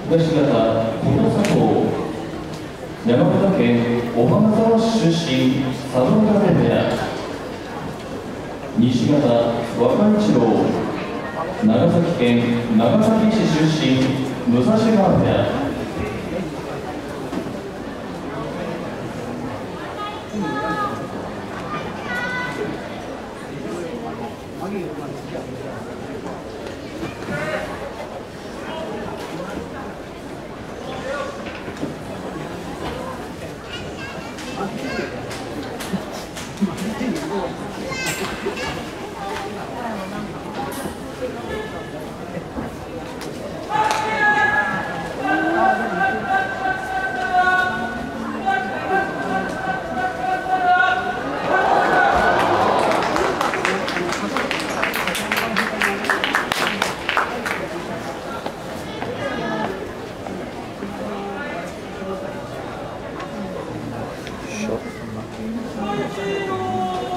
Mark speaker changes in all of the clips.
Speaker 1: 東方琴佐藤、山形県小浜沢市出身佐渡ヶ嶽部屋、西方若一郎、長崎県長崎市出身武蔵川部屋、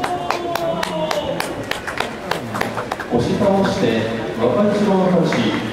Speaker 1: 押し倒して若一郎の勝ち。